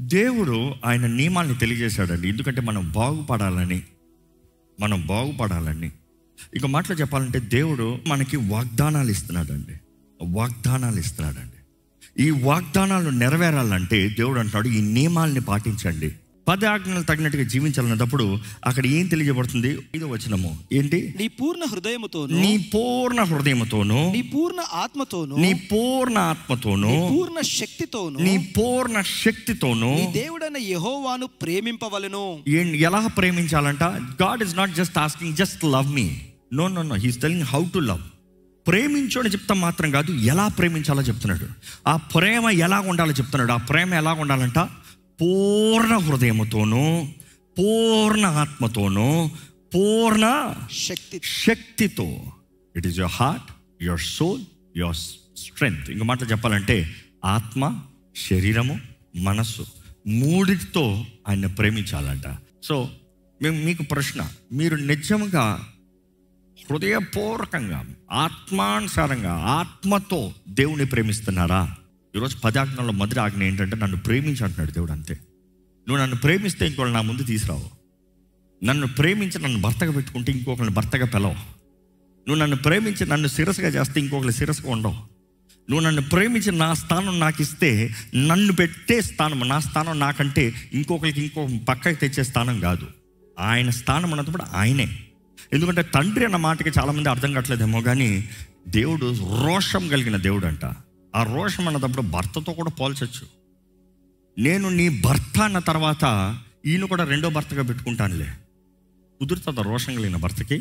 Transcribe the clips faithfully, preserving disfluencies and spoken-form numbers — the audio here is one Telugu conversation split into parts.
దేవుడు ఆయన నియమాల్ని తెలియజేశాడండి. ఎందుకంటే మనం బాగుపడాలని, మనం బాగుపడాలని. ఇక మాటలో చెప్పాలంటే దేవుడు మనకి వాగ్దానాలు ఇస్తున్నాడండి, వాగ్దానాలు ఇస్తున్నాడండి. ఈ వాగ్దానాలు నెరవేరాలంటే దేవుడు అంటున్నాడు, ఈ నియమాల్ని పాటించండి, పది ఆజ్ఞలు తగినట్టుగా జీవించాలన్నప్పుడు అక్కడ ఏం తెలియజేయబడుతుంది? ఐదో వచనము ఏంటి? నీ పూర్ణ హృదయముతోను, నీ పూర్ణ హృదయముతోను, నీ పూర్ణ ఆత్మతోను, నీ పూర్ణ ఆత్మతోను, నీ పూర్ణ శక్తితోను, నీ పూర్ణ శక్తితోను నీ దేవుడైన యెహోవాను ప్రేమింపవలెను. ఎలా ప్రేమించాలంట? God is not just asking just love me, no no no he's telling how to love. ప్రేమించు అని చెప్తాం మాత్రం కాదు, ఎలా ప్రేమించాలో చెప్తున్నాడు. ఆ ప్రేమ ఎలా ఉండాలో చెప్తున్నాడు. ఆ ప్రేమ ఎలా ఉండాలంట? పూర్ణ హృదయముతోను, పూర్ణ ఆత్మతోను, పూర్ణ శక్తి శక్తితో. It is your heart, your soul, your strength. ఇంకో మాట చెప్పాలంటే ఆత్మ, శరీరము, మనస్సు మూడిటితో ఆయన ప్రేమించాలంట. సో మేము మీకు ప్రశ్న, మీరు నిజంగా హృదయపూర్వకంగా ఆత్మానుసారంగా ఆత్మతో దేవుని ప్రేమిస్తున్నారా? ఈరోజు పది ఆజ్ఞల్లో మొదటి ఆజ్ఞ ఏంటంటే నన్ను ప్రేమించి అంటున్నాడు దేవుడు. అంతే. నువ్వు నన్ను ప్రేమిస్తే ఇంకోళ్ళు నా ముందు తీసుకురావు. నన్ను ప్రేమించి నన్ను భర్తగా పెట్టుకుంటే ఇంకొకరిని భర్తగా పిలవు. నువ్వు నన్ను ప్రేమించి నన్ను శిరస్సుగా చేస్తే ఇంకొకరి శిరస్సుగా ఉండవు. నువ్వు నన్ను ప్రేమించి నా స్థానం నాకు ఇస్తే, నన్ను పెట్టే స్థానం, నా స్థానం నాకంటే ఇంకొకరికి ఇంకో పక్కకి తెచ్చే స్థానం కాదు. ఆయన స్థానం అన్నప్పుడు ఆయనే. ఎందుకంటే తండ్రి అన్న మాటకి చాలామంది అర్థం కావట్లేదేమో కానీ దేవుడు రోషం కలిగిన దేవుడు అంట. ఆ రోషం అన్నప్పుడు భర్తతో కూడా పోల్చొచ్చు. నేను నీ భర్త అన్న తర్వాత ఈయన కూడా రెండో భర్తగా పెట్టుకుంటానులే. కుదురుతుందా రోషం కలిగిన భర్తకి?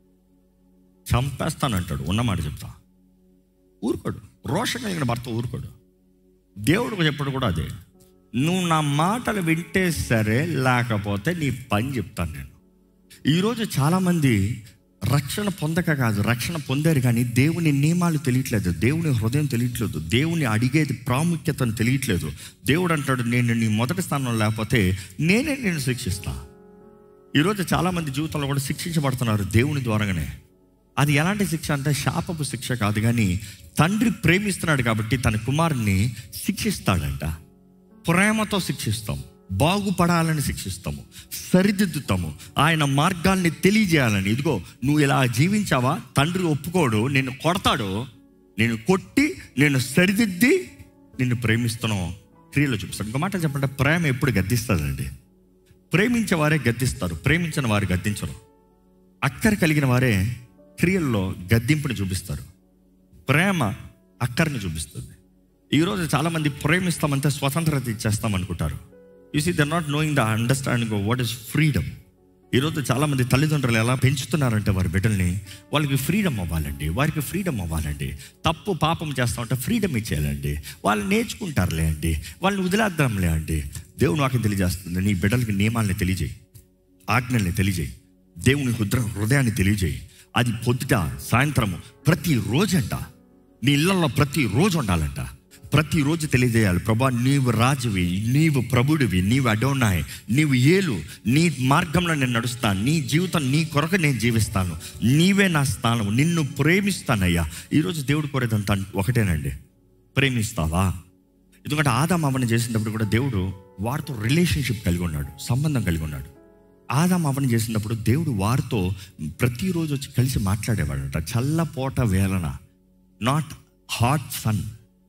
చంపేస్తానంటాడు. ఉన్నమాట చెప్తా, ఊరుకోడు. రోషం కలిగిన భర్త ఊరుకోడు. దేవుడు చెప్పాడు కూడా అదే, నువ్వు నా మాటలు వింటే సరే, లేకపోతే నీ పని చెప్తాను నేను. ఈరోజు చాలామంది రక్షణ పొందక కాదు, రక్షణ పొందారు కానీ దేవుని నియమాలు తెలియట్లేదు, దేవుని హృదయం తెలియట్లేదు, దేవుని అడిగేది ప్రాముఖ్యతను తెలియట్లేదు. దేవుడు అంటాడు, నేను నీ మొదటి స్థానంలో లేకపోతే నేనే నేను శిక్షిస్తా. ఈరోజు చాలామంది జీవితంలో కూడా శిక్షించబడుతున్నారు దేవుని ద్వారానే. అది ఎలాంటి శిక్ష అంటే శాపపు శిక్ష కాదు, కానీ తండ్రి ప్రేమిస్తున్నాడు కాబట్టి తన కుమారుని శిక్షిస్తాడంట. ప్రేమతో శిక్షిస్తాం, బాగుపడాలని శిక్షిస్తాము, సరిదిద్దుతాము, ఆయన మార్గాల్ని తెలియజేయాలని. ఇదిగో నువ్వు ఇలా జీవించావా, తండ్రి ఒప్పుకోడు, నిన్ను కొడతాడు, నేను కొట్టి నేను సరిదిద్ది నిన్ను ప్రేమిస్తున్నావు క్రియలో చూపిస్తాను. ఇంకో మాట చెప్పంటే ప్రేమ ఎప్పుడు గద్దిస్తుందండి. ప్రేమించే వారే గద్దిస్తారు, ప్రేమించిన వారు గద్దించరు. అక్కర కలిగిన వారే క్రియల్లో గద్దింపుని చూపిస్తారు. ప్రేమ అక్కర్ని చూపిస్తుంది. ఈరోజు చాలామంది ప్రేమిస్తామంటే స్వతంత్రత ఇచ్చేస్తాం అనుకుంటారు. You see they are not knowing the understanding of what is freedom. ఈరోజు చాలామంది తల్లిదండ్రులు ఎలా పెంచుతున్నారంటే వారి బిడ్డల్ని, వాళ్ళకి ఫ్రీడమ్ అవ్వాలండి, వారికి ఫ్రీడమ్ అవ్వాలండి. తప్పు పాపం చేస్తామంటే ఫ్రీడమ్ ఇచ్చేయాలండి, వాళ్ళు నేర్చుకుంటారులే అండి, వాళ్ళని వదిలేద్దాంలే అండి. దేవుని వాక్యం తెలియజేస్తుంది, నీ బిడ్డలకి నియమాల్ని తెలియజేయి, ఆజ్ఞల్ని తెలియజేయి, దేవుని హృదయ హృదయాన్ని తెలియజేయి. అది పొద్దుట సాయంత్రము ప్రతిరోజు అంట, నీ ఇళ్లలో ప్రతిరోజు ఉండాలంట. ప్రతిరోజు తెలియజేయాలి, ప్రభా నీవు రాజువి, నీవు ప్రభుడివి, నీవు అడోనాయ్, నీవు ఏలు, నీ మార్గంలో నేను నడుస్తాను, నీ జీవితం నీ కొరకు నేను జీవిస్తాను, నీవే నా స్థానం, నిన్ను ప్రేమిస్తానయ్యా. ఈరోజు దేవుడు కోరేదంతా ఒకటేనండి, ప్రేమిస్తావా? ఎందుకంటే ఆదాము అవ్వని చేసినప్పుడు కూడా దేవుడు వారితో రిలేషన్షిప్ కలిగి ఉన్నాడు, సంబంధం కలిగి ఉన్నాడు. ఆదాము అవ్వని చేసినప్పుడు దేవుడు వారితో ప్రతిరోజు వచ్చి కలిసి మాట్లాడేవాడంట. చల్లపోట వేలన, not hot sun,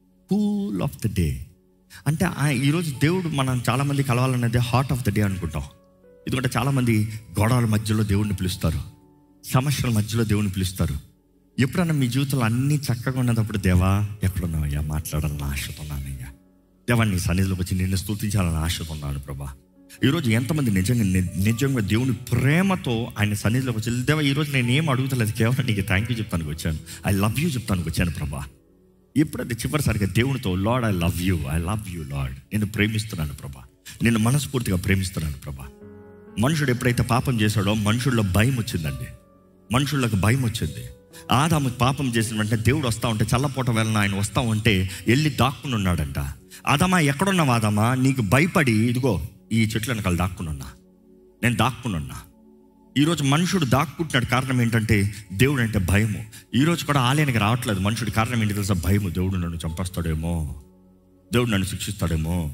cool of the day. అంటే ఈరోజు దేవుడు మనం చాలామంది కలవాలన్నదే హాట్ ఆఫ్ ద డే అనుకుంటాం. ఎందుకంటే చాలామంది గొడవల మధ్యలో దేవుడిని పిలుస్తారు, సమస్యల మధ్యలో దేవుడిని పిలుస్తారు. ఎప్పుడన్నా మీ జీవితంలో అన్నీ చక్కగా ఉన్నప్పుడు, దేవా ఎక్కడున్నావయ్యా, మాట్లాడాలని ఆశతో ఉన్నానయ్యా, దేవా నీ సన్నిధిలోకి వచ్చి నిన్ను స్తుతించాలని ఆశతో ఉన్నాను ప్రభా. ఈరోజు ఎంతమంది నిజంగా నిజంగా దేవుని ప్రేమతో ఆయన సన్నిధిలోకి వచ్చి, దేవా ఈరోజు నేను ఏం అడుగుతలేదు, కేవలం నీకు థ్యాంక్ యూ చెప్తానికి వచ్చాను, ఐ లవ్ యూ చెప్తానికి వచ్చాను ప్రభా. ఎప్పుడైతే చివరిసారిగా దేవునితో, Lord I love you, I love you Lord, నేను ప్రేమిస్తున్నాను ప్రభా, నేను మనస్ఫూర్తిగా ప్రేమిస్తున్నాను ప్రభా. మనుషుడు ఎప్పుడైతే పాపం చేశాడో మనుషుల్లో భయం వచ్చిందండి, మనుషులకు భయం వచ్చింది. ఆదాము పాపం చేసిన వెంటనే దేవుడు వస్తూ ఉంటే, చల్లపోట వేళన ఆయన వస్తూ ఉంటే వెళ్ళి దాక్కుని ఉన్నాడంట. ఆదామా ఎక్కడున్నావు ఆదామా, నీకు భయపడి ఇదిగో ఈ చెట్ల వెనకాల దాక్కుని ఉన్నా, నేను దాక్కుని ఉన్నా. ఈరోజు మనుషుడు దాక్కుంటున్నాడు, కారణం ఏంటంటే దేవుడు అంటే భయము. ఈరోజు కూడా ఆలయానికి రావట్లేదు మనుషుడి, కారణం ఏంటి తెలుసా? భయము. దేవుడు నన్ను చంపేస్తాడేమో, దేవుడు నన్ను శిక్షిస్తాడేమో,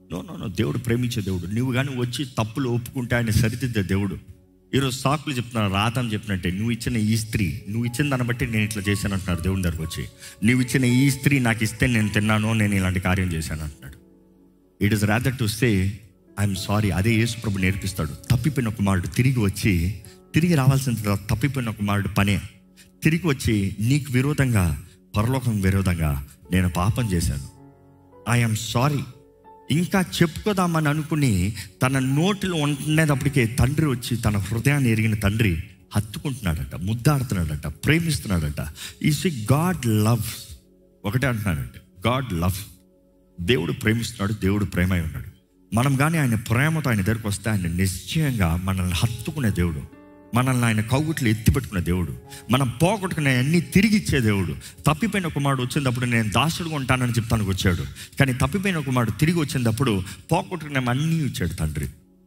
నో నో నో దేవుడు ప్రేమించే దేవుడు. నువ్వు కానీ వచ్చి తప్పులు ఒప్పుకుంటే ఆయన సరిదిద్దే దేవుడు. ఈరోజు సాకులు చెప్తున్నారు, రాతని చెప్పినట్టే నువ్వు ఇచ్చిన ఈ స్త్రీ, నువ్వు ఇచ్చిన దాన్ని బట్టి నేను ఇట్లా చేశాను అంటున్నారు దేవుని దగ్గరకు వచ్చి. నువ్వు ఇచ్చిన ఈ స్త్రీ నాకు ఇస్తే నేను తిన్నాను, నేను ఇలాంటి కార్యం చేశాను అంటున్నాడు. It is rather to say I'm sorry. అదే యేసు ప్రభు నేర్పిస్తాడు. తప్పిపోయిన కుమారుడు తిరిగి వచ్చి, తిరిగి రావాల్సిన తప్పిపోయిన కుమారుడు పనే తిరిగి వచ్చి నీకు విరోధంగా, పరలోకం విరోధంగా నేను పాపం చేశాను, ఐఎమ్ సారీ ఇంకా చెప్పుకోదామని అనుకుని తన నోటిలో ఉండేటప్పటికే తండ్రి వచ్చి తన హృదయాన్ని ఎరిగిన తండ్రి హత్తుకుంటున్నాడట, ముద్దాడుతున్నాడట, ప్రేమిస్తున్నాడట. ఈ సి గాడ్ లవ్. ఒకటే అంటున్నాడంటే గాడ్ లవ్. దేవుడు ప్రేమిస్తున్నాడు, దేవుడు ప్రేమై ఉన్నాడు. మనం కానీ ఆయన ప్రేమతో ఆయన దగ్గరికి వస్తే ఆయన నిశ్చయంగా మనల్ని హత్తుకునే దేవుడు, మనల్ని ఆయన కౌగుట్లు ఎత్తిపెట్టుకునే దేవుడు, మనం పోగొట్టుకునే అన్నీ తిరిగి ఇచ్చే దేవుడు. తప్పిపోయిన కుమారుడు వచ్చినప్పుడు నేను దాసుడుగా ఉంటానని చెప్తానికి వచ్చాడు, కానీ తప్పిపోయిన కుమారుడు తిరిగి వచ్చినప్పుడు పోగొట్టుకునే అన్నీ ఇచ్చాడు తండ్రి.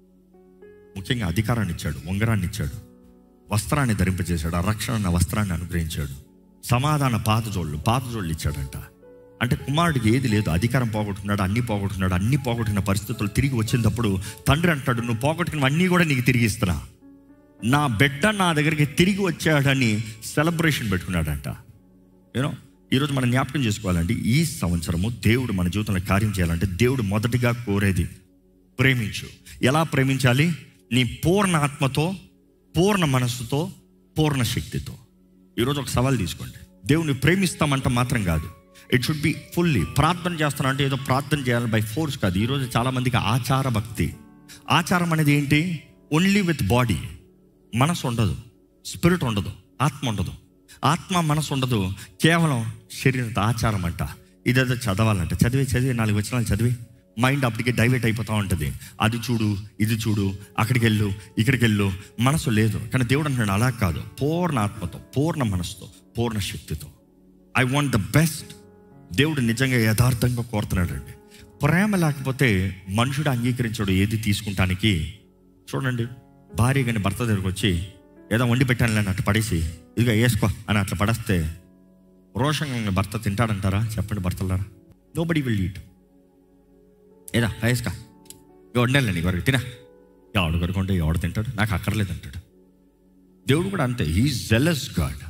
ముఖ్యంగా అధికారాన్ని ఇచ్చాడు, ఉంగరాన్ని ఇచ్చాడు, వస్త్రాన్ని ధరింపజేశాడు, ఆ రక్షణ వస్త్రాన్ని అనుగ్రహించాడు, సమాధాన పాదజోళ్ళు పాదజోళ్ళు ఇచ్చాడంట. అంటే కుమారుడికి ఏది లేదు, అధికారం పోగొట్టుకున్నాడు, అన్నీ పోగొట్టుకున్నాడు. అన్నీ పోగొట్టుకున్న పరిస్థితులు తిరిగి వచ్చినప్పుడు తండ్రి అంటాడు, నువ్వు పోగొట్టుకున్నవన్నీ కూడా నీకు తిరిగి ఇస్తున్నా, నా బిడ్డ నా దగ్గరికి తిరిగి వచ్చాడని సెలబ్రేషన్ పెట్టుకున్నాడంట. యూనో ఈరోజు మనం జ్ఞాపకం చేసుకోవాలండి, ఈ సంవత్సరము దేవుడు మన జీవితంలో కార్యం చేయాలంటే దేవుడు మొదటిగా కోరేది ప్రేమించు. ఎలా ప్రేమించాలి? నీ పూర్ణ ఆత్మతో, పూర్ణ మనస్సుతో, పూర్ణ శక్తితో. ఈరోజు ఒక సవాల్ తీసుకోండి. దేవుని ప్రేమిస్తామంట మాత్రం కాదు, ఇట్ షుడ్ బి ఫుల్లీ. ప్రార్థన చేస్తాను అంటే ఏదో ప్రార్థన చేయాలి బై ఫోర్స్ కాదు. ఈరోజు చాలామందికి ఆచార భక్తి. ఆచారం అనేది ఏంటి? Only with body. మనసు ఉండదు, స్పిరిట్ ఉండదు, ఆత్మ ఉండదు. ఆత్మ మనసు ఉండదు, కేవలం శరీరత ఆచారం అంట. ఇదేదో చదవాలంట, చదివి చదివి నాలుగు వచనాలు చదివి మైండ్ అప్పటికే డైవర్ట్ అయిపోతూ ఉంటుంది. అది చూడు, ఇది చూడు, అక్కడికి వెళ్ళు, ఇక్కడికి వెళ్ళు, మనసు లేదు. కానీ దేవుడు అంటున్నాడు అలా కాదు, పూర్ణ ఆత్మతో, పూర్ణ మనసుతో, పూర్ణ శక్తితో. I want the best. దేవుడు నిజంగా యథార్థంగా కోరుతున్నాడు అండి. ప్రేమ లేకపోతే మనుషుడు అంగీకరించడు ఏది తీసుకుంటానికి. చూడండి, భార్య కానీ భర్త దగ్గరకు వచ్చి ఏదో వండి పెట్టాను లేని అట్లా పడేసి ఇదిగా వేసుకో అని అట్లా పడేస్తే రోషంగా భర్త తింటాడంటారా? చెప్పండి భర్తలారా. Nobody will eat. ఏదా వేసుకో, ఇక వండాలి నీకు వరకు తినా, ఎవడు కొరుకుంటే ఎవడు తింటాడు, నాకు అక్కర్లేదు అంటాడు. దేవుడు కూడా అంతే. He is jealous God.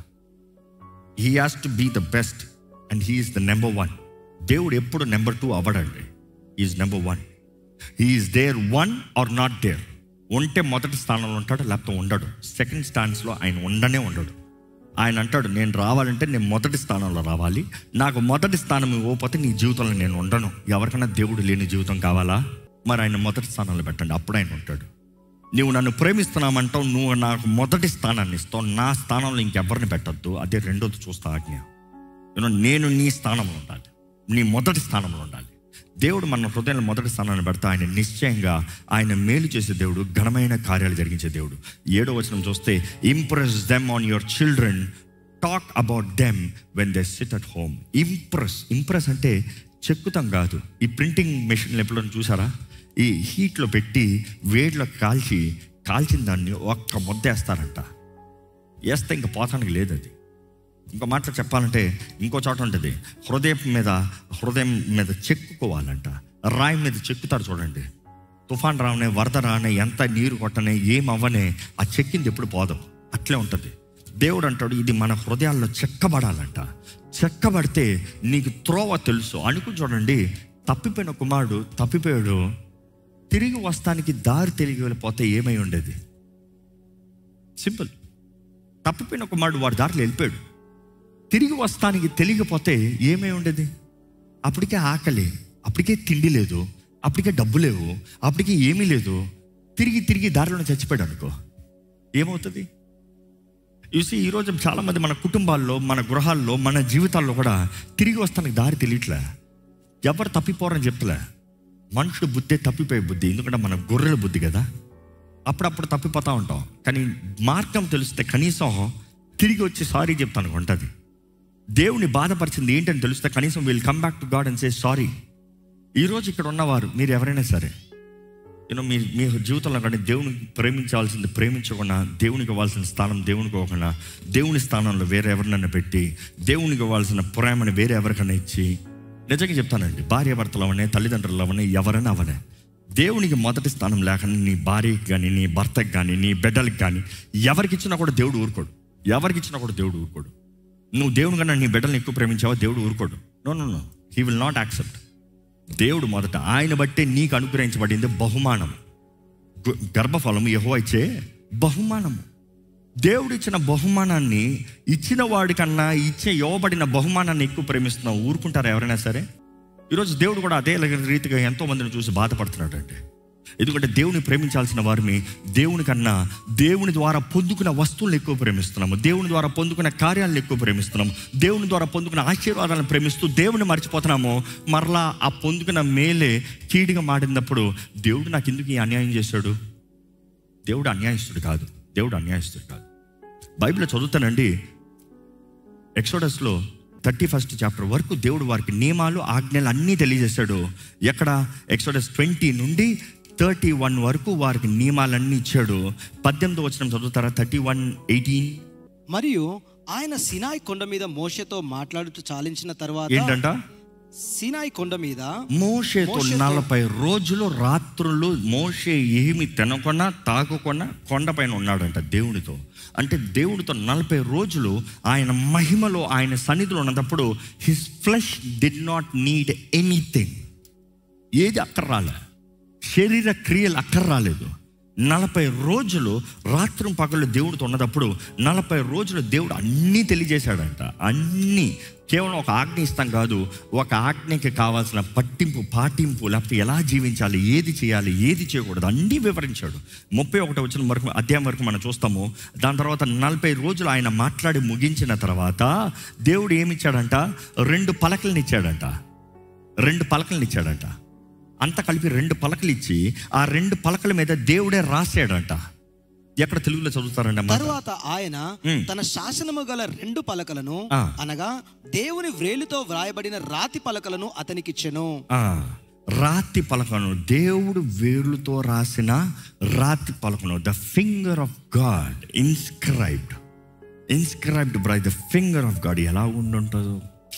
He has to be the best and he is the number one. దేవుడు ఎప్పుడు నెంబర్ టూ అవ్వడండి. He is number one. He is there one or not there. ఉంటే మొదటి స్థానంలో ఉంటాడు, లేకపోతే ఉండడు. సెకండ్ స్టాండ్స్లో ఆయన ఉండనే ఉండడు. ఆయన అంటాడు, నేను రావాలంటే నేను మొదటి స్థానంలో రావాలి, నాకు మొదటి స్థానం ఇవ్వకపోతే నీ జీవితంలో నేను ఉండను. ఎవరికైనా దేవుడు లేని జీవితం కావాలా? మరి ఆయన మొదటి స్థానంలో పెట్టండి, అప్పుడు ఆయన ఉంటాడు. నువ్వు నన్ను ప్రేమిస్తున్నామంటావు, నువ్వు నాకు మొదటి స్థానాన్ని ఇస్తావు, నా స్థానంలో ఇంకెవరిని పెట్టద్దు. అదే రెండోది చూస్తా ఆజ్ఞ. నేను నీ స్థానంలో ఉండాలి, నీ మొదటి స్థానంలో ఉండాలి. దేవుడు మన హృదయంలో మొదటి స్థానాన్ని పెడతా ఆయన నిశ్చయంగా ఆయన మేలు చేసే దేవుడు, ఘనమైన కార్యాలు జరిగించే దేవుడు. ఏడో వచనం చూస్తే, impress them on your children, talk about them when they sit at home. Impress. Impress అంటే చెక్కుతాం కాదు. ఈ ప్రింటింగ్ మెషిన్లు ఎప్పుడైనా చూసారా? ఈ హీట్లో పెట్టి వేడిలో కాల్చి కాల్చిన దాన్ని ఒక్క ముద్ద వేస్తారంట. వేస్తే ఇంకా పోతానికి లేదు. అది ఇంకో మాట చెప్పాలంటే ఇంకో చోట ఉంటుంది, హృదయం మీద హృదయం మీద చెక్కుకోవాలంట. రాయి మీద చెక్కుతారు చూడండి. తుఫాన్ రావనే, వరద రానే, ఎంత నీరు కొట్టనే, ఏం అవ్వనే, ఆ చెక్కింది ఎప్పుడు పోదు. అట్లే ఉంటుంది. దేవుడు అంటాడు, ఇది మన హృదయాల్లో చెక్కబడాలంట. చెక్కబడితే నీకు త్రోవ తెలుసు. అనుకుని చూడండి, తప్పిపోయిన కుమారుడు తప్పిపోయాడు, తిరిగి వస్తానికి దారి తెలియ వెళ్ళిపోతే ఏమై ఉండేది? సింపుల్. తప్పిపోయిన కుమారుడు వాడి దారిలో వెళ్ళిపోయాడు, తిరిగి వస్తానికి తెలియకపోతే ఏమై ఉండేది? అప్పటికే ఆకలి, అప్పటికే తిండి లేదు, అప్పటికే డబ్బు లేవు, అప్పటికే ఏమీ లేదు. తిరిగి తిరిగి దారిలోనే చచ్చిపోయాడు అనుకో, ఏమవుతుంది? చూసి ఈరోజు చాలామంది మన కుటుంబాల్లో, మన గృహాల్లో, మన జీవితాల్లో కూడా తిరిగి వస్తానికి దారి తెలియట్లే. ఎవరు తప్పిపోరని చెప్తలే. మనుషుడు బుద్ధే తప్పిపోయే బుద్ధి. ఎందుకంటే మన గొర్రెల బుద్ధి కదా, అప్పుడప్పుడు తప్పిపోతూ ఉంటాం. కానీ మార్గం తెలిస్తే కనీసం తిరిగి వచ్చి సారీ చెప్తాను ఉంటుంది. దేవుని బాధపరిచింది ఏంటని తెలిస్తే కనీసం will come back to God and say sorry. ఈరోజు ఇక్కడ ఉన్నవారు మీరు ఎవరైనా సరే, యూనో మీ మీ జీవితంలో కానీ దేవుని ప్రేమించాల్సింది ప్రేమించకుండా, దేవునికి ఇవ్వాల్సిన స్థానం దేవునికి ఇవ్వకుండా, దేవుని స్థానంలో వేరే ఎవరినైనా పెట్టి, దేవునికి ఇవ్వాల్సిన ప్రేమని వేరే ఎవరికైనా ఇచ్చి, నిజంగా చెప్తానండి, భార్య భర్తలు అవనే, తల్లిదండ్రులు అవనే, ఎవరైనా అవనే, దేవునికి మొదటి స్థానం లేకుండా నీ భార్యకి కానీ, నీ భర్తకి కానీ, నీ బిడ్డలకి కానీ ఎవరికి ఇచ్చినా కూడా దేవుడు ఊరుకోడు. ఎవరికి ఇచ్చినా కూడా దేవుడు ఊరుకోడు. నువ్వు దేవుని కన్నా నీ బిడ్డలను ఎక్కువ ప్రేమించావా, దేవుడు ఊరుకోడు. No no no he will not accept. దేవుడు మొదట ఆయన బట్టే నీకు అనుగ్రహించబడింది బహుమానం. గర్భఫలము యెహోవా ఇచ్చే బహుమానము. దేవుడు ఇచ్చిన బహుమానాన్ని ఇచ్చిన వాడికన్నా ఇచ్చే ఇవ్వబడిన బహుమానాన్ని ఎక్కువ ప్రేమిస్తున్నావు, ఊరుకుంటారా ఎవరైనా సరే? ఈరోజు దేవుడు కూడా అదే రీతిగా ఎంతో మందిని చూసి బాధపడుతున్నాడు అండి. ఎందుకంటే దేవుని ప్రేమించాల్సిన వారిని దేవుని కన్నా దేవుని ద్వారా పొందుకున్న వస్తువులను ఎక్కువ ప్రేమిస్తున్నాము, దేవుని ద్వారా పొందుకున్న కార్యాలను ఎక్కువ ప్రేమిస్తున్నాము, దేవుని ద్వారా పొందుకున్న ఆశీర్వాదాలను ప్రేమిస్తూ దేవుని మర్చిపోతున్నాము. మరలా ఆ పొందుకున్న మేలే కీడుగా మాడినప్పుడు దేవుడు నాకు ఎందుకు ఈ అన్యాయం చేశాడు? దేవుడు అన్యాయస్తుడు కాదు. దేవుడు అన్యాయస్తుడు కాదు. బైబిల్లో చదువుతానండి, ఎక్సోడస్లో థర్టీ ఫస్ట్ చాప్టర్ వరకు దేవుడు వారికి నియమాలు, ఆజ్ఞలు అన్నీ తెలియజేశాడు. ఎక్కడ? ఎక్సోడస్ ట్వంటీ నుండి థర్టీ వన్ వరకు వారికి నియమాలన్నీ ఇచ్చాడు. పద్దెనిమిదో వచనం చదువుతారా? Thirty one eighteen. మరియు ఆయన సినాయి కొండ మీద మోషేతో మాట్లాడుతూ చాలించిన తర్వాత ఏంటంట? సినాయి కొండ మీద మోషేతో నలభై రోజులు రాత్రులు మోషే ఏమి తినకుండా తాగకుండా కొండపైన ఉన్నాడంట దేవునితో. అంటే దేవుడితో నలభై రోజులు ఆయన మహిమలో, ఆయన సన్నిధిలో ఉన్నప్పుడు his flesh did not need anything. ఏది అక్కర రాలే, శరీర క్రియలు అక్కర రాలేదు. నలభై రోజులు రాత్రి పగలు దేవుడితో ఉన్నప్పుడు నలభై రోజులు దేవుడు అన్నీ తెలియజేశాడంట. అన్నీ కేవలం ఒక ఆజ్ఞ ఇస్తాం కాదు, ఒక ఆజ్ఞకి కావాల్సిన పట్టింపు, పాటింపు, లేకపోతే ఎలా జీవించాలి, ఏది చేయాలి, ఏది చేయకూడదు అన్నీ వివరించాడు. ముప్పై ఒకటో వచ్చిన వరకు అధ్యాయం వరకు మనం చూస్తాము. దాని తర్వాత నలభై రోజులు ఆయన మాట్లాడి ముగించిన తర్వాత దేవుడు ఏమిచ్చాడంట? రెండు పలకలను ఇచ్చాడంట. రెండు పలకలను ఇచ్చాడంట. అంత కలిపి రెండు పలకలు ఇచ్చి ఆ రెండు పలకల మీద దేవుడే రాసాడంట. ఎక్కడ తెలుగులో చదువుతారండి? తర్వాత ఆయన తన శాసనము గల రెండు పలకలను, అనగా దేవుని వ్రేలుతో వ్రాయబడిన రాతి పలకలను అతనికిచ్చెను. రాతి పలకను, దేవుడు వేలుతో రాసిన రాతి పలకను, the finger of God inscribed inscribed by the finger of God. ఎలా ఉండుంటుందో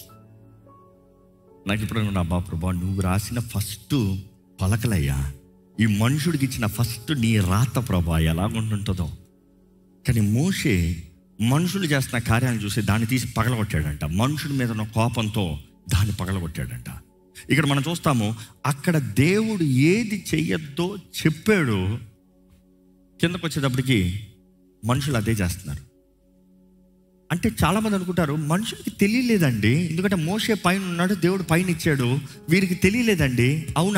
నాకు ఇప్పుడు నా బా ప్రభా, నువ్వు రాసిన ఫస్ట్ పలకలయ్యా, ఈ మనుషుడికి ఇచ్చిన ఫస్ట్ నీ రాత ప్రభా, ఎలా ఉంటుంటుందో. కానీ మోషే మనుషులు చేస్తున్న కార్యాలను చూసి దాన్ని తీసి పగలగొట్టాడంట. మనుషుడి మీద ఉన్న కోపంతో దాన్ని పగలగొట్టాడంట. ఇక్కడ మనం చూస్తాము, అక్కడ దేవుడు ఏది చెయ్యొద్దో చెప్పాడు, కిందకు వచ్చేటప్పటికి మనుషులు అదే చేస్తున్నారు. అంటే చాలామంది అనుకుంటారు మనుషులకి తెలియలేదండి, ఎందుకంటే మోషే పైన ఉన్నాడు, దేవుడు పైన ఇచ్చాడు, వీరికి తెలియలేదండి. అవునా?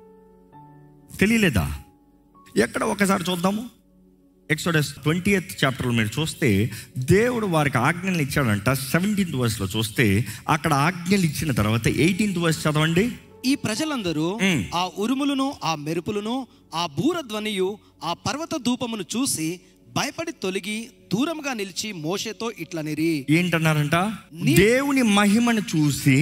తెలియలేదా? ఎక్కడ ఒకసారి చూద్దాము. ఎక్సోడస్ ట్వంటీ ఎయిత్ చాప్టర్లో మీరు చూస్తే దేవుడు వారికి ఆజ్ఞలు ఇచ్చాడంట. సెవెంటీన్త్ వర్స్లో చూస్తే అక్కడ ఆజ్ఞలు ఇచ్చిన తర్వాత ఎయిటీన్త్ వర్స్ చదవండి. ఈ ప్రజలందరూ ఆ ఉరుములను, ఆ మెరుపులను, ఆ బూర ధ్వనియు, ఆ పర్వత ధూపమును చూసి భయపడి తొలగి దూరంగా నిలిచి మోషేతో ఇట్లనిరి. ఏంటన్నారంట? దేవుని మహిమను చూసి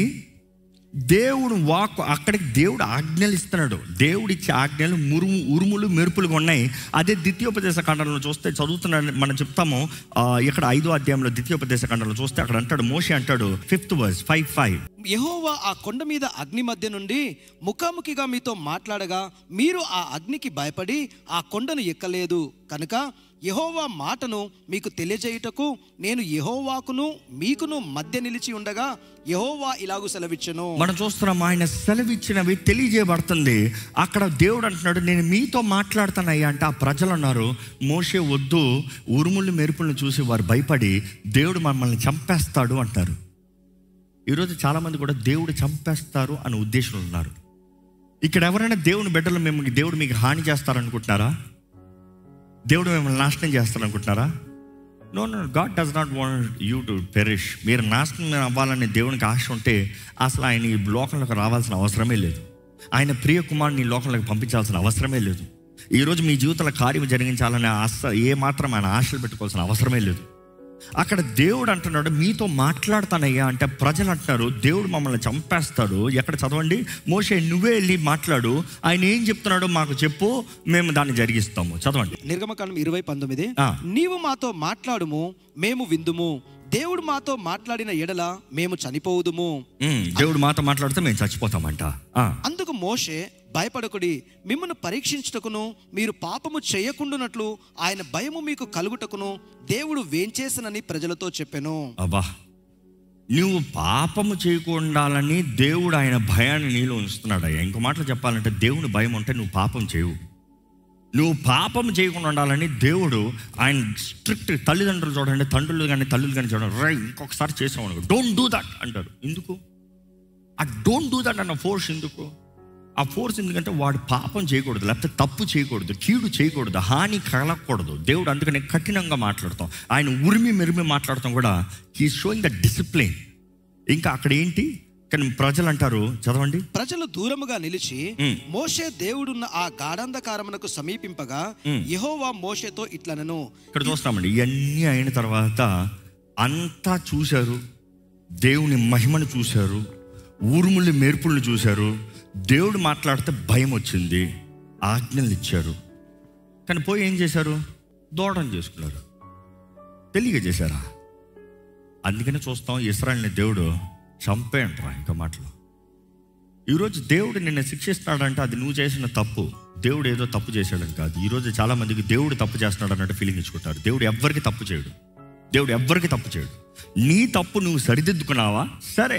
దేవుడు వాక్, అక్కడికి దేవుడు ఆజ్ఞలు ఇస్తున్నాడు. దేవుడు ఇచ్చే ఆజ్ఞలు మురుము ఉరుములు మెరుపులుగా ఉన్నాయి. అదే ద్వితీయోపదేశ ఖండంలో చూస్తే చదువుతున్నాడు, మనం చెప్తాము ఇక్కడ ఐదో అధ్యాయంలో ద్వితీయోపదేశ ఖండంలో చూస్తే అక్కడ అంటాడు, మోషే అంటాడు, ఫిఫ్త్ వర్స్ ఫైవ్ ఫైవ్ యెహోవా ఆ కొండ మీద అగ్ని మధ్య నుండి ముఖాముఖిగా మీతో మాట్లాడగా మీరు ఆ అగ్నికి భయపడి ఆ కొండను ఎక్కలేదు కనుక యెహోవా మాటను మీకు తెలియజేయుటకు నేను యెహోవాకును మీకును మధ్య నిలిచి ఉండగా యెహోవా ఇలాగూ సెలవిచ్చెను. మనం చూస్తున్నాం, ఆయన సెలవిచ్చినవి తెలియజేయబడుతుంది. అక్కడ దేవుడు అంటున్నాడు, నేను మీతో మాట్లాడుతానయ్యా అంటే ఆ ప్రజలు అన్నారు, మోషే వద్దు, ఉరుములు మెరుపులను చూసి వారు భయపడి దేవుడు మమ్మల్ని చంపేస్తాడు అంటారు. ఈరోజు చాలామంది కూడా దేవుడు చంపేస్తారు అనే ఉద్దేశంలో ఉన్నారు. ఇక్కడ ఎవరైనా దేవుని బిడ్డలు మేము దేవుడు మీకు హాని చేస్తారనుకుంటున్నారా? దేవుడు మిమ్మల్ని నాశనం చేస్తారనుకుంటున్నారా? No no God does not want you to perish. మీరు నాశనం అవ్వాలని దేవునికి ఆశ ఉంటే అసలు ఆయన ఈ లోకంలోకి రావాల్సిన అవసరమే లేదు. ఆయన ప్రియ కుమారుని ఈ లోకంలోకి పంపించాల్సిన అవసరమే లేదు. ఈరోజు మీ జీవితంలో కార్యం జరిగించాలని ఆశ ఏ మాత్రం ఆయన ఆశలు పెట్టుకోవాల్సిన అవసరమే లేదు. అక్కడ దేవుడు అంటున్నాడు, మీతో మాట్లాడతానయ్యా అంటే ప్రజలు అంటున్నారు, దేవుడు మమ్మల్ని చంపేస్తాడు. ఎక్కడ చదవండి, మోషే నువ్వే వెళ్ళి మాట్లాడు, ఆయన ఏం చెప్తున్నాడో మాకు చెప్పు, మేము దాన్ని జరిగిస్తాము. చదవండి. నిర్గమకాండం ఇరవై పంతొమ్మిది నీవు మాతో మాట్లాడుము, మేము విందుము, దేవుడు మాతో మాట్లాడిన ఎడల మేము చనిపోవుదుము. దేవుడు మాతో మాట్లాడితే మేము చచ్చిపోతామంట. అందుకు మోషే, భయపడకుడి, మిమ్మల్ని పరీక్షించుటకును మీరు పాపము చేయకుండానట్లు ఆయన భయము మీకు కలుగుటకును దేవుడు వేంచేసనని ప్రజలతో చెప్పెను. అబ్బా, నువ్వు పాపము చేయకుండాలని దేవుడు ఆయన భయాన్ని నీలో ఉంచుతున్నాడు. అయ్యా, ఇంకో మాటలు చెప్పాలంటే దేవుని భయం ఉంటే నువ్వు పాపం చేయవు. నువ్వు పాపం చేయకుండా ఉండాలని దేవుడు ఆయన స్ట్రిక్ట్. తల్లిదండ్రులు చూడండి, తండ్రులు కానీ తల్లులు కానీ చూడండి, రై ఇంకొకసారి చేసాం అనుకో, డోంట్ డూ దట్ అంటారు. ఎందుకు ఆ డోంట్ డూ దట్ అన్న ఫోర్స్ ఎందుకు? ఆ ఫోర్స్ ఎందుకంటే వాడు పాపం చేయకూడదు, లేకపోతే తప్పు చేయకూడదు, కీడు చేయకూడదు, హాని కలగకూడదు. దేవుడు అందుకనే కఠినంగా మాట్లాడతాం, ఆయన ఉరిమి మెరిమి మాట్లాడతాం కూడా. He showing the discipline. ఇంకా అక్కడ ఏంటి, కానీ ప్రజలు అంటారు, చదవండి, ప్రజలు దూరముగా నిలిచి మోషే దేవుడున్న ఆ గాఢాంధకారమునకు సమీపింపగా యెహోవా మోషేతో ఇట్లనెను. ఇక్కడ చూస్తామండి, ఇవన్నీ అయిన తర్వాత అంతా చూశారు, దేవుని మహిమను చూశారు, ఊరుములు మేర్పులను చూశారు. దేవుడు మాట్లాడితే భయం వచ్చింది, ఆజ్ఞలు ఇచ్చారు. కానీ పోయి ఏం చేశారు? దూడం చేసుకున్నారు. తెలియక చేశారా? అందుకనే చూస్తాం ఇశ్రాయేలుని దేవుడు చంపే అంటారా. ఇంకా మాటలు, ఈరోజు దేవుడు నిన్ను శిక్షిస్తున్నాడంటే అది నువ్వు చేసిన తప్పు. దేవుడు ఏదో తప్పు చేశాడని కాదు. ఈరోజు చాలా మందికి దేవుడు తప్పు చేస్తున్నాడు అన్నట్టు ఫీలింగ్ ఇచ్చుకుంటారు. దేవుడు ఎవ్వరికి తప్పు చేయడు. దేవుడు ఎవ్వరికి తప్పు చేయడు. నీ తప్పు నువ్వు సరిదిద్దుకున్నావా, సరే.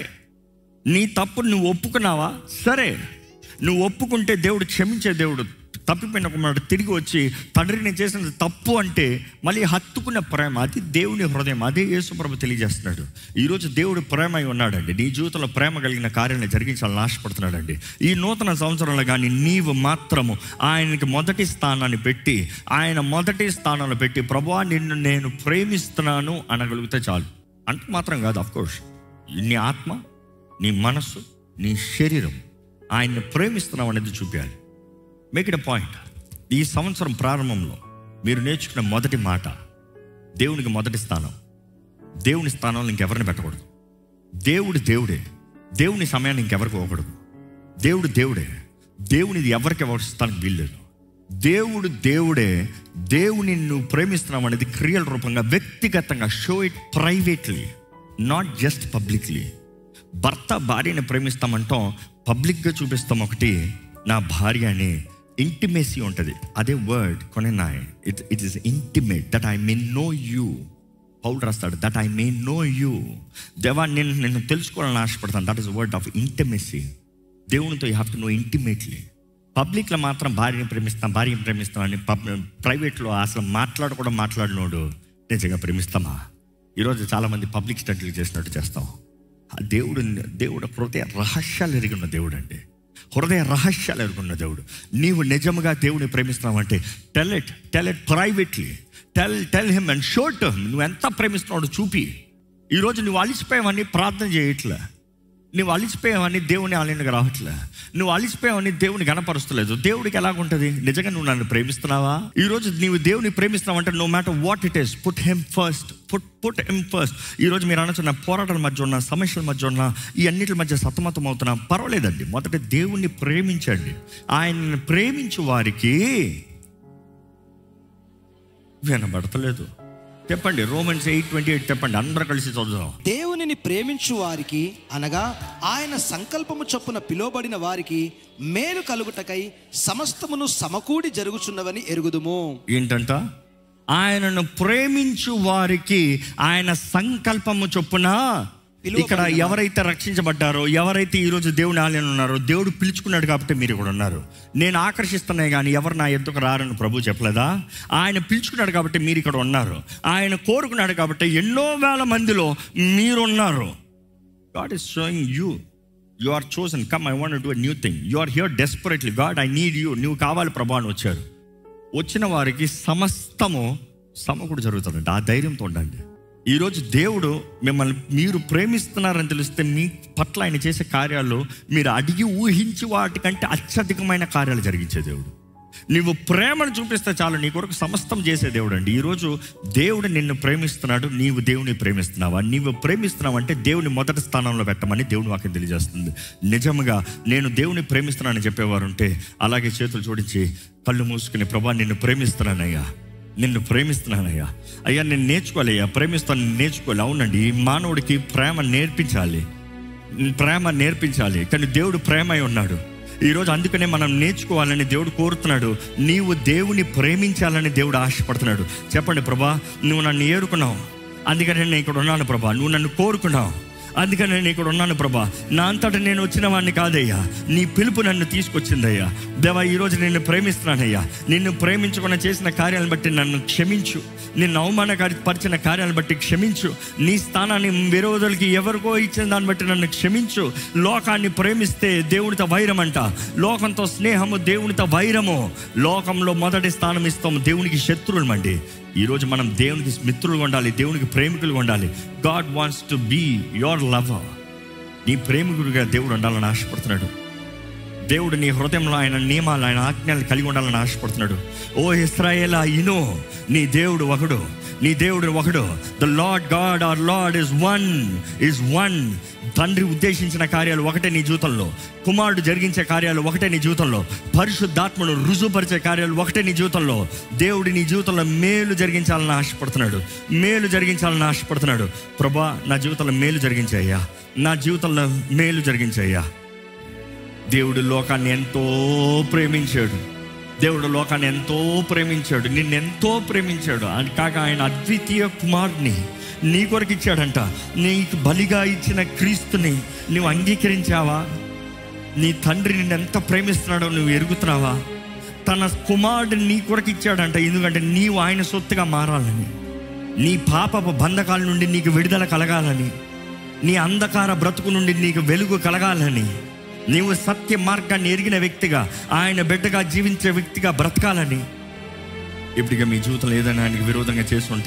నీ తప్పు నువ్వు ఒప్పుకున్నావా, సరే. నువ్వు ఒప్పుకుంటే దేవుడు క్షమించే దేవుడు. తప్పిపోయిన కుమారుడు తిరిగి వచ్చి తండ్రి నేను చేసిన తప్పు అంటే మళ్ళీ హత్తుకున్న ప్రేమ, అది దేవుని హృదయం. అదే యేసుప్రభు తెలియజేస్తున్నాడు. ఈరోజు దేవుడు ప్రేమ అయి ఉన్నాడండి. నీ జీవితంలో ప్రేమ కలిగిన కార్యాలను జరిగించాలని ఆశపడుతున్నాడండి. ఈ నూతన సంవత్సరంలో కానీ నీవు మాత్రము ఆయనకి మొదటి స్థానాన్ని పెట్టి, ఆయన మొదటి స్థానంలో పెట్టి, ప్రభువా నిన్ను నేను ప్రేమిస్తున్నాను అనగలిగితే చాలు. అంటే మాత్రం కాదు, అఫ్కోర్స్ నీ ఆత్మ, నీ మనస్సు, నీ శరీరం ఆయన్ని ప్రేమిస్తున్నావు అనేది చూపించాలి. Make it a point. ఈ సంవత్సరం ప్రారంభంలో మీరు నేర్చుకున్న మొదటి మాట, దేవునికి మొదటి స్థానం. దేవుని స్థానంలో ఇంకెవరిని పెట్టకూడదు. దేవుడు దేవుడే. దేవుని సమయాన్ని ఇంకెవరికి ఇవ్వకూడదు. దేవుడు దేవుడే. దేవునిది ఎవరికి ఇవ్వడానికి వీల్లేదు. దేవుడు దేవుడే. దేవుని నువ్వు ప్రేమిస్తున్నావు అనేది క్రియల రూపంగా, వ్యక్తిగతంగా show it privately, not just publicly. భర్త భార్యని ప్రేమిస్తామంటాం, పబ్లిక్గా చూపిస్తాం. ఒకటి, నా భార్య అని ఇంటిమేసీ ఉంటుంది. అదే వర్డ్ కొనెనాయ్, it it is intimate, that I may know you. పౌలు రాస్తాడు, that I may know you. దేవా నేను నేను తెలుసుకోవాలని ఆశపడతాను. That is word of intimacy. దేవునితో you have to know intimately. పబ్లిక్లో మాత్రం భార్యని ప్రేమిస్తాం, భార్యని ప్రేమిస్తాం అని పబ్ ప్రైవేట్లో అసలు మాట్లాడు కూడా మాట్లాడినోడు నిజంగా ప్రేమిస్తామా? ఈరోజు చాలామంది పబ్లిక్ స్టంట్లు చేసినట్టు చేస్తాం. దేవుడు దేవుడు హృదయ రహస్యాలు ఎరిగిన దేవుడు అండి. హృదయ రహస్యాలు ఎరుగున్న దేవుడు. నీవు నిజంగా దేవుని ప్రేమిస్తున్నావంటే tell it tell it privately. Tell tell him and show to him. నువ్వు ఎంత ప్రేమిస్తున్నావు చూపి. ఈరోజు నువ్వు అలిసిపోయావని ప్రార్థన చేయట్లే, నువ్వు అలిసిపోయావని దేవుని ఆలయానికి రావట్లే, నువ్వు అలిసిపోయావని దేవుని గణపరుస్తలేదు. దేవుడికి ఎలాగుంటుంది? నిజంగా నువ్వు నన్ను ప్రేమిస్తున్నావా? ఈరోజు నీవు దేవుని ప్రేమిస్తున్నావు అంటే no matter what it is, put him first. Put put him first. ఈరోజు మీరు అనొచ్చు, నా పోరాటాల మధ్య ఉన్న, సమస్యల మధ్య ఉన్న, ఈ అన్నిటి మధ్య సతమతం అవుతున్నా, పర్వాలేదండి. మొదట దేవుణ్ణి ప్రేమించండి. ఆయన్ని ప్రేమించు వారికి వినబడతలేదు. చెప్పండి, రోమన్స్ ఎయిట్ ట్వంటీ ఎయిట్ చెప్పండి, అందరూ కలిసి చదువుదాం. దేవునిని ప్రేమించు వారికి, అనగా ఆయన సంకల్పము చొప్పున పిలువబడిన వారికి మేలు కలుగుటకై సమస్తమును సమకూడి జరుగుచున్నవని ఎరుగుదుము. ఏంటంట? ఆయనను ప్రేమించు వారికి ఆయన సంకల్పము చొప్పున. ఇక్కడ ఎవరైతే రక్షించబడ్డారో, ఎవరైతే ఈరోజు దేవుని ఆలయంలో ఉన్నారో, దేవుడు పిలుచుకున్నాడు కాబట్టి మీరు ఇక్కడ ఉన్నారు. నేను ఆకర్షిస్తున్నాయి కానీ ఎవరు నా ఎద్దుకు రారని ప్రభు చెప్పలేదా? ఆయన పిలుచుకున్నాడు కాబట్టి మీరు ఇక్కడ ఉన్నారు. ఆయన కోరుకున్నాడు కాబట్టి ఎన్నో వేల మందిలో మీరున్నారు. God is showing you, you are chosen. Come, I want to do a new thing. You are here desperately. God, I need you. నువ్వు కావాలి ప్రభు అని వచ్చారు. వచ్చిన వారికి సమస్తము సమకూడి జరుగుతుందండి. ఆ ధైర్యంతో ఉండండి. ఈరోజు దేవుడు మిమ్మల్ని మీరు ప్రేమిస్తున్నారని తెలిస్తే మీ పట్ల ఆయన చేసే కార్యాలు మీరు అడిగి ఊహించి వాటికంటే అత్యధికమైన కార్యాలు జరిగించే దేవుడు. నువ్వు ప్రేమను చూపిస్తే చాలు, నీ కొరకు సమస్తం చేసే దేవుడు అండి. ఈరోజు దేవుడు నిన్ను ప్రేమిస్తున్నాడు. నీవు దేవుని ప్రేమిస్తున్నావా? నీవు ప్రేమిస్తున్నావు అంటే దేవుని మొదటి స్థానంలో పెట్టమని దేవుని వాక్యం తెలియజేస్తుంది. నిజంగా నేను దేవుని ప్రేమిస్తున్నానని చెప్పేవారు ఉంటే అలాగే చేతులు జోడించి కళ్ళు మూసుకుని, ప్రభా నిన్ను ప్రేమిస్తున్నానయ్యా, నిన్ను ప్రేమిస్తున్నానయ్యా, అయ్యా నేను నేర్చుకోవాలయ్యా, ప్రేమిస్తాను నేర్చుకోవాలి. అవునండి, ఈ మానవుడికి ప్రేమ నేర్పించాలి, ప్రేమ నేర్పించాలి. కానీ దేవుడు ప్రేమ అయి ఉన్నాడు. ఈరోజు అందుకనే మనం నేర్చుకోవాలని దేవుడు కోరుతున్నాడు. నీవు దేవుని ప్రేమించాలని దేవుడు ఆశపడుతున్నాడు. చెప్పండి, ప్రభా నువ్వు నన్ను ఏరుకున్నావు, అందుకని నేను ఇక్కడ ఉన్నాను ప్రభా. నువ్వు నన్ను కోరుకున్నావు, అందుకని నేను ఇక్కడ ఉన్నాను ప్రభా. నా అంతటా నేను వచ్చిన వాడిని కాదయ్యా, నీ పిలుపు నన్ను తీసుకొచ్చిందయ్యా. దేవా, ఈరోజు నిన్ను ప్రేమిస్తున్నానయ్యా. నిన్ను ప్రేమించకుండా చేసిన కార్యాలను బట్టి నన్ను క్షమించు. నిన్ను అవమానపరిచిన కార్యాలను బట్టి క్షమించు. నీ స్థానాన్ని విరోధులకి ఎవరికో ఇచ్చిన దాన్ని బట్టి నన్ను క్షమించు. లోకాన్ని ప్రేమిస్తే దేవునితో వైరం అంట, లోకంతో స్నేహము దేవునితో వైరము. లోకంలో మొదటి స్థానం ఇస్తాము, దేవునికి శత్రువులమండి. ఈరోజు మనం దేవునికి మిత్రులుగా ఉండాలి, దేవునికి ప్రేమికులుగా ఉండాలి. God wants to be your lover. నీ ప్రేమికుడిగా దేవుడు ఉండాలని ఆశపడుతున్నాడు. దేవుడు నీ హృదయంలో ఆయన నియమాలు, ఆయన ఆజ్ఞలు కలిగి ఉండాలని ఆశపడుతున్నాడు. ఓ ఇశ్రాయేలా, ఇను, నీ దేవుడు ఒకడు, నీ దేవుడు ఒకడు. The Lord God our Lord is one, is one. తండ్రి ఉద్దేశించిన కార్యాలు ఒకటే నీ జీవితంలో, కుమారుడు జరిగించే కార్యాలు ఒకటే నీ జీవితంలో, పరిశుద్ధాత్మను రుజువుపరిచే కార్యాలు ఒకటే నీ జీవితంలో. దేవుడు నీ జీవితంలో మేలు జరిగించాలని ఆశపడుతున్నాడు, మేలు జరిగించాలని ఆశపడుతున్నాడు. ప్రభా, నా జీవితంలో మేలు జరిగించాయ్యా, నా జీవితంలో మేలు జరిగించాయ్యా. దేవుడు లోకాన్ని ఎంతో ప్రేమించాడు, దేవుడు లోకాన్ని ఎంతో ప్రేమించాడు, నిన్నెంతో ప్రేమించాడు. అది కాక ఆయన అద్వితీయ కుమారుడిని నీ కొరకు ఇచ్చాడంట. నీకు బలిగా ఇచ్చిన క్రీస్తుని నువ్వు అంగీకరించావా? నీ తండ్రి నిన్ను ఎంత ప్రేమిస్తున్నాడో నువ్వు ఎరుగుతున్నావా? తన కుమారుడిని నీ కొరకు ఇచ్చాడంట, ఎందుకంటే నీవు ఆయన సొత్తుగా మారాలని, నీ పాపపు బంధకాల నుండి నీకు విడుదల కలగాలని, నీ అంధకార బ్రతుకు నుండి నీకు వెలుగు కలగాలని, నీవు సత్య మార్గాన్ని ఎరిగిన వ్యక్తిగా, ఆయన బిడ్డగా జీవించే వ్యక్తిగా బ్రతకాలని. ఇప్పటిగా మీ జీవితంలో ఏదైనా ఆయనకు విరోధంగా చేస్తుంటే,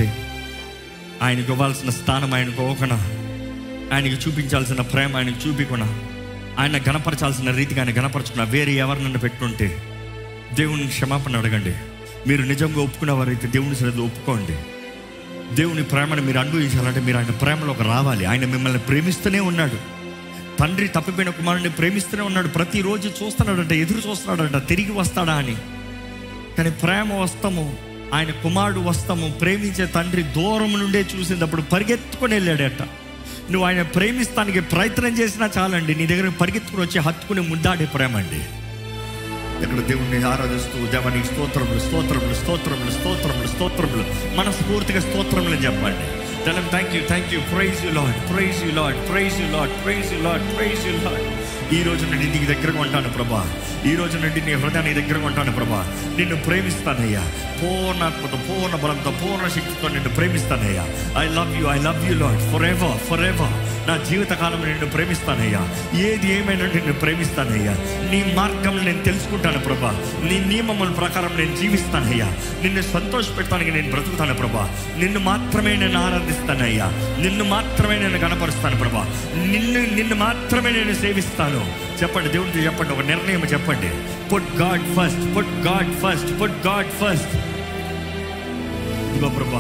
ఆయనకు ఇవ్వాల్సిన స్థానం ఆయనకు ఇవ్వకుండా, ఆయనకు చూపించాల్సిన ప్రేమ ఆయనకు చూపించకుండా, ఆయన గణపరచాల్సిన రీతిగా ఆయన గణపరచుకున్నా వేరే ఎవరినన్నా పెట్టుంటే దేవుని క్షమాపణ అడగండి. మీరు నిజంగా ఒప్పుకున్నవారైతే దేవుని సరిగ్గా ఒప్పుకోండి. దేవుని ప్రేమను మీరు అనుభవించాలంటే మీరు ఆయన ప్రేమలోకి రావాలి. ఆయన మిమ్మల్ని ప్రేమిస్తూనే ఉన్నాడు. తండ్రి తప్పిపోయిన కుమారుడిని ప్రేమిస్తూనే ఉన్నాడు. ప్రతిరోజు చూస్తున్నాడంట, ఎదురు చూస్తున్నాడంట తిరిగి వస్తాడా అని. కానీ ప్రేమ వస్తాము, ఆయన కుమారుడు వస్తాము, ప్రేమించే తండ్రి దూరం నుండే చూసినప్పుడు పరిగెత్తుకొని వెళ్ళాడట. నువ్వు ఆయన ప్రేమిస్తానికి ప్రయత్నం చేసినా చాలండి, నీ దగ్గర పరిగెత్తుకుని వచ్చి హత్తుకుని ముద్దాడే ప్రేమ అండి. ఇక్కడ దేవుణ్ణి ఆరాధిస్తూ, దేవానికి స్తోత్రములు స్తోత్రములు స్తోత్రములు స్తోత్రములు స్తోత్రములు మనస్ఫూర్తిగా స్తోత్రములు చెప్పండి. Tell him thank you, thank you, praise you Lord, praise you Lord, praise you Lord, praise you Lord, praise you Lord. ఈ రోజు నుండి నీకు దగ్గరగా ఉంటాను ప్రభా, ఈ రోజు నుండి నీ హృదయాన్ని దగ్గరగా ఉంటాను ప్రభా. నిన్ను ప్రేమిస్తానయ్యా, పూర్ణాత్మతో, పూర్ణ బలంతో, పూర్ణ శక్తితో నిన్ను ప్రేమిస్తానయ్యా. I love you, I love you Lord, forever, forever. నా జీవితకాలం నిన్ను ప్రేమిస్తానయ్యా. ఏది ఏమైనా నిన్ను ప్రేమిస్తానయ్యా. నీ మార్గంలో నేను తెలుసుకుంటాను ప్రభా, నీ నియమముల ప్రకారం నేను జీవిస్తానయ్యా. నిన్ను సంతోషపెట్టడానికి నేను బ్రతుకుతాను ప్రభా. నిన్ను మాత్రమే నేను ఆరాధిస్తానయ్యా, నిన్ను మాత్రమే నేను గణపరుస్తాను ప్రభా. నిన్ను నిన్ను మాత్రమే నేను సేవిస్తాను. చెప్పండి, దేవుడితో చెప్పండి, ఒక నిర్ణయం చెప్పండి. Put God first, put God first, put God first. ఇదిగో ప్రభా,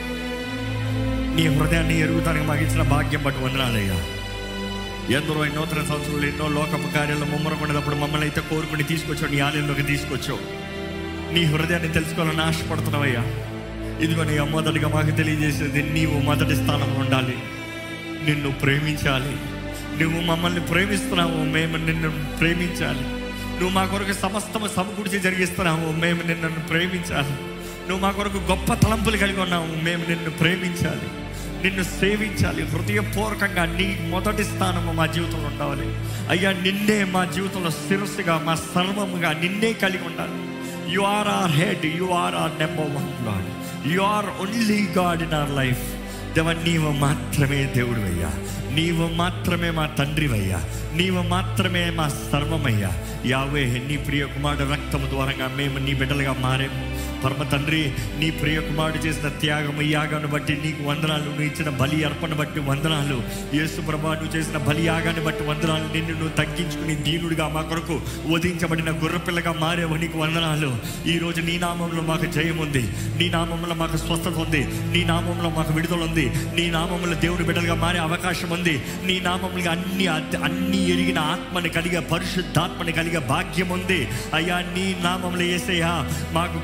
నీ హృదయాన్ని ఎరుగుతానికి మాకు ఇచ్చిన భాగ్యం బట్టి వందనాలయ్యా. ఎందరో నూతన సంవత్సరంలో ఎన్నో లోకపు కార్యాలు ముమ్మరపడినప్పుడు మమ్మల్ని అయితే కోరుకుని తీసుకొచ్చావు, నీ ఆలయంలోకి తీసుకొచ్చావు. నీ హృదయాన్ని తెలుసుకోవాలని ఆశపడుతున్నావయ్యా. ఇదిగో నీ మొదటిగా మాకు తెలియజేసేది, నీవు మొదటి స్థానంలో ఉండాలి, నిన్ను ప్రేమించాలి. నువ్వు మమ్మల్ని ప్రేమిస్తున్నావు, మేము నిన్ను ప్రేమించాలి. నువ్వు మా కొరకు సమస్తము సమకూర్చి జరిగిస్తున్నావు, మేము నిన్ను ప్రేమించాలి. నువ్వు మా కొరకు గొప్ప తలంపులు కలిగి ఉన్నావు, మేము నిన్ను ప్రేమించాలి, నిన్ను సేవించాలి. హృదయపూర్వకంగా నీ మొదటి స్థానము మా జీవితంలో ఉండాలి అయ్యా. నిన్నే మా జీవితంలో శిరస్సుగా, మా సర్వముగా నిన్నే కలిగి ఉండాలి. You are our head, you are our number one Lord, you are only God in our life. దేవా, నీవు మాత్రమే దేవుడివయ్యా, నీవు మాత్రమే మా తండ్రివయ్యా, నీవు మాత్రమే మా సర్వమయ్యా. యావే, నీ ప్రియ కుమారుడు రక్తము ద్వారంగా మేము నీ బిడ్డలుగా మారేము. పరమ తండ్రి, నీ ప్రియ కుమారుడు చేసిన త్యాగము, యాగాన్ని బట్టి నీకు వందనాలు. నువ్వు ఇచ్చిన బలి అర్పణ బట్టి వందనాలు. యేసు ప్రభా, నువ్వు చేసిన బలి యాగాన్ని బట్టి వందనాలు. నిన్ను నువ్వు తగ్గించుకుని దీనుడిగా మా కొరకు వధించబడిన గొర్రెపిల్లగా మారేవు, నీకు వందనాలు. ఈరోజు నీ నామంలో మాకు జయం ఉంది, నీ నామంలో మాకు స్వస్థత ఉంది, నీ నామంలో మాకు విడుదల ఉంది, నీ నామంలో దేవుడి బిడ్డలుగా మారే అవకాశం ఉంది. నీ నామంలో అన్ని అన్ని ఎరిగిన ఆత్మని కలిగే, పరిశుద్ధాత్మని కలిగే భాగ్యం ఉంది అయ్యా. నీ నామంలో యేసయ్యా మాకు గొప్ప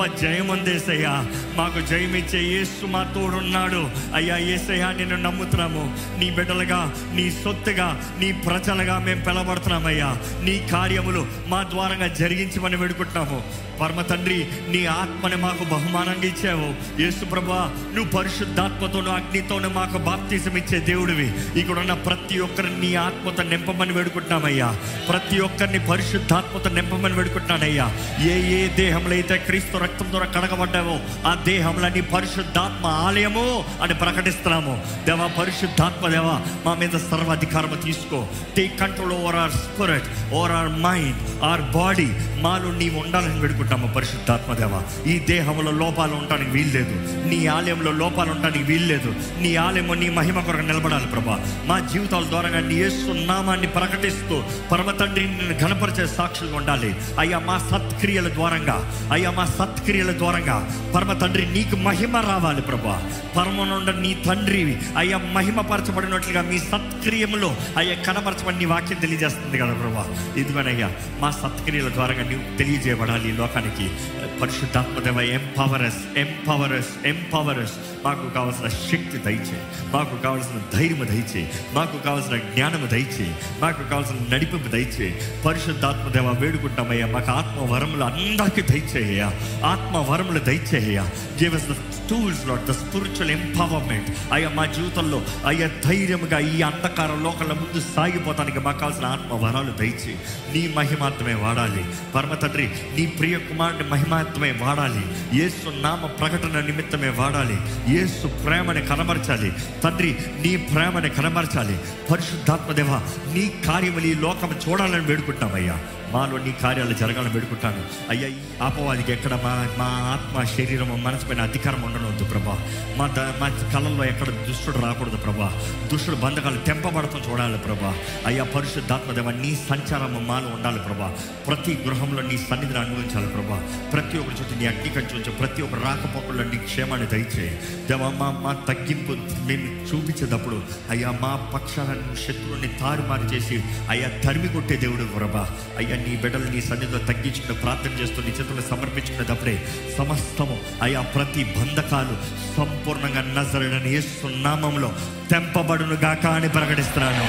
జయం అందేసయ్యా. మాకు జయమిచ్చే యేసు మా తోడున్నాడు అయ్యా. యేసయ్యా నిన్ను నమ్ముతున్నాము, నీ బిడ్డలుగా, నీ సొత్తుగా, నీ ప్రజలుగా మేము పిలబడుతున్నామయ్యా. నీ కార్యములు మా ద్వారంగా జరిగించమని వేడుకుంటున్నాము. పరమ తండ్రి, నీ ఆత్మని మాకు బహుమానంగా ఇచ్చావు యేసు ప్రభువా. నువ్వు పరిశుద్ధాత్మతోను అగ్నితోను మాకు బాప్తిసం ఇచ్చే దేవుడివి. ఇక్కడ ఉన్న ప్రతి ఒక్కరిని నీ ఆత్మతో నింపమని వేడుకుంటున్నామయ్యా. ప్రతి ఒక్కరిని పరిశుద్ధాత్మతో నింపమని వేడుకుంటున్నానయ్యా. ఏ ఏ దేహంలో అయితే క్రీస్తు రక్తం ద్వారా కడగబడ్డావో ఆ దేహంలో నీ పరిశుద్ధాత్మ ఆలయము అని ప్రకటిస్తున్నాము. దేవా, పరిశుద్ధాత్మ దేవా, మా మీద సర్వాధికారము తీసుకో. Take control over our spirit, over our mind, our body. మాలో నీవు ఉండాలని వేడుకుంటాము పరిశుద్ధాత్మ దేవా. ఈ దేహంలో లోపాలు ఉండడానికి వీల్లేదు, నీ ఆలయంలో లోపాలు ఉండడానికి వీల్లేదు. నీ ఆలయము నీ మహిమ కొరకు నిలబడాలి ప్రభా. మా జీవితాల ద్వారా నీ యేసు నామాన్ని ప్రకటిస్తూ పరమ తండ్రి నిన్ను ఘనపరిచే సాక్షులుగా ఉండాలి అయ్యా. మా సత్క్రియల ద్వారంగా అయ్యా, మా సత్క్రియల ద్వారంగా పరమ తండ్రి నీకు మహిమ రావాలి ప్రభా. పరమనుండ నీ తండ్రి అయ్యా మహిమపరచబడినట్లుగా మీ సత్క్రియములో అయ్యా కనపరచబడి నీ వాక్యం తెలియజేస్తుంది కదా ప్రభా. ఇదిగోనయ్యా, మా సత్క్రియల ద్వారా నీవు తెలియజేయబడాలి ఈ లోకానికి. పరిశుద్ధాత్మదేవ, ఎంపవర్స్ ఎంపవర్స్ ఎంపవర్స్ మాకు కావాల్సిన శక్తి దయచే, మాకు కావాల్సిన ధైర్యం దయచే, మాకు కావాల్సిన జ్ఞానము దయచే, మాకు కావాల్సిన నడిపింపు దయచే. పరిశుద్ధాత్మదేవ వేడుకుంటామయ్యా, మాకు ఆత్మ వరములు అందరికీ దయచేయ్యా, ఆత్మ వరములు దయచేయ్యా. Give us the tools Lord, the spiritual empowerment. అయ్యా, మా జీవితంలో అయ్యా ధైర్యముగా ఈ అంధకార లోకంలో ముందు సాగిపోతానికి మాకు కావాల్సిన ఆత్మ వరాలు దయచే. నీ మహిమాత్మే వాడాలి పరమ తండ్రి, నీ ప్రియ కుమారుని మహిమాత్మే వాడాలి. యేసు నామ ప్రకటన నిమిత్తమే వాడాలి. యేసు ప్రేమని కనబరచాలి తండ్రి, నీ ప్రేమని కనబరచాలి. పరిశుద్ధాత్మదేవ, నీ కార్యములు ఈ లోకం చూడాలని వేడుకుంటామయ్యా. మాలో నీ కార్యాలు జరగాలని వేడుకుంటాను అయ్యా. ఈ అపవాదికి ఎక్కడ మా మా ఆత్మ శరీరం మనసు పైన అధికారం ఉండనవద్దు ప్రభా. మా ద మా కళ్ళల్లో ఎక్కడ దుష్టుడు రాకూడదు ప్రభా. దుష్టుడు బంధకాలు తెంపబడతాం చూడాలి ప్రభా. అయ్యా పరిశుద్ధాత్మదేవ, నీ సంచారం మాలో ఉండాలి ప్రభా. ప్రతి గృహంలో నీ సన్నిధిని అనుభవించాలి ప్రభా. ప్రతి ఒక్కరి చుట్టూ నీ అగ్ని కంచి ప్రతి ఒక్కరు రాకపోకల్లో నీ క్షేమాన్ని దయచే దేవా. మా మా తగ్గింపు మేము చూపించేటప్పుడు అయ్యా, మా పక్షాన శత్రువుని తారుమారు చేసి అయ్యా తరిమి కొట్టే దేవుడు ప్రభా. అయ్యా, నీ బిడ్డలు నీ సన్నిధిలో తగ్గించుకుని ప్రార్థన చేస్తూ నీ చేతులు సమర్పించుకునేటప్పుడే సమస్తము అయ్యా ప్రతి బంధకాలు సంపూర్ణంగా నజరేయుడైన యేసు నామములో తెంపబడును గాక అని ప్రకటిస్తున్నాను.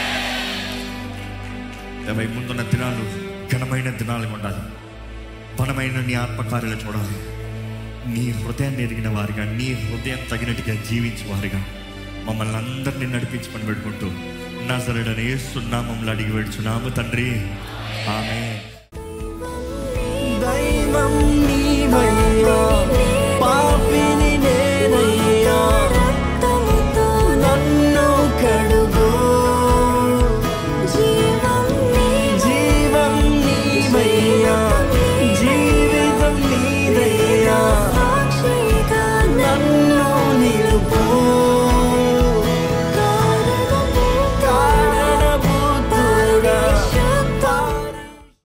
దేవా, ముందున్న దినాలు ఘనమైన దినాలు ఉండాలి. బలమైన నీ ఆత్మకార్యాలు చూడాలి. నీ హృదయాన్ని ఎరిగిన వారిగా, నీ హృదయం తగినట్టుగా జీవించే వారిగా మమ్మల్ని అందరినీ నడిపించుకొని పెట్టుకుంటూ నజరేయుడైన యేసు నామములో అడిగి వేడుచున్నాము తండ్రి, ఆమేన్. దైవం